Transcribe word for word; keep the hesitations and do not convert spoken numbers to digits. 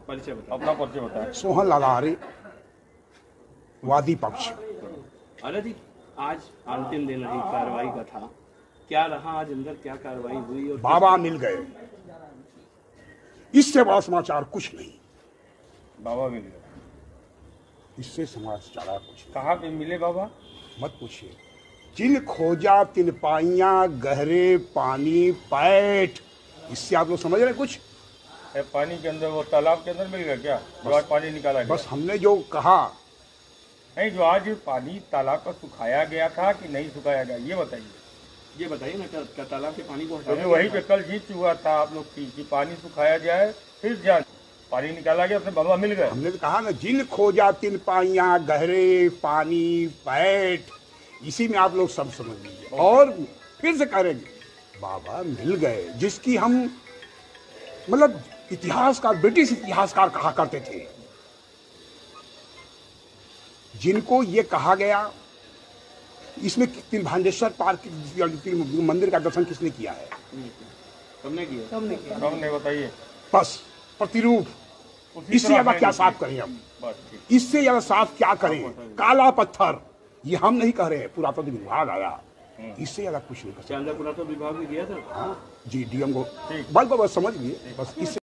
परिचय बताओ। अपना परिचय बताएं। सोहन लाल आर्य, वादी पक्ष। आर्य जी, आज अंतिम दिन रही कार्रवाई का था, क्या रहा आज अंदर, क्या कार्रवाई हुई? और बाबा मिल गए, इससे बड़ा समाचार कुछ नहीं। बाबा मिल गए, इससे समाचार कुछ नहीं। कहाँ पे मिले बाबा? मत पूछिए। जिन खोजा तिन पाइया, गहरे पानी पैठ। इससे आप लोग समझ रहे कुछ? है पानी के अंदर, वो तालाब के अंदर मिल गया क्या? जो आज पानी निकाला गया? बस हमने जो कहा। नहीं, जो आज पानी तालाब का सुखाया गया था कि नहीं सुखाया गया, ये बताइए। ये बताइए ना, क्या, क्या तालाब के पानी को अभी हटाया वही गया पे कल जीत हुआ था आप लोग की कि पानी सुखाया जाए, फिर जान पानी निकाला गया, अपने बाबा मिल गए। हमने तो कहा ना, जिन खोजा तिन पाइया, गहरे पानी पैठ। इसी में आप लोग सब समझ लीजिए। और फिर से करेंगे, बाबा मिल गए, जिसकी हम मतलब इतिहासकार, ब्रिटिश इतिहासकार कहा करते थे, जिनको ये कहा गया। इसमें तिलभांडेश्वर पार्क मंदिर का दर्शन किसने किया है? हमने किया। हमने किया। हमने, बताइए। बस प्रतिरूप। इससे ज्यादा क्या साफ करें हम? इससे ज्यादा साफ क्या करें? काला पत्थर, ये हम नहीं कह रहे हैं, पुरातत्व विभाग आया, इससे ज्यादा कुछ नहीं कर सकते। पुरातत्व विभाग भी गया था। हाँ जी, डीएम को बस बस समझ लिए बस। इससे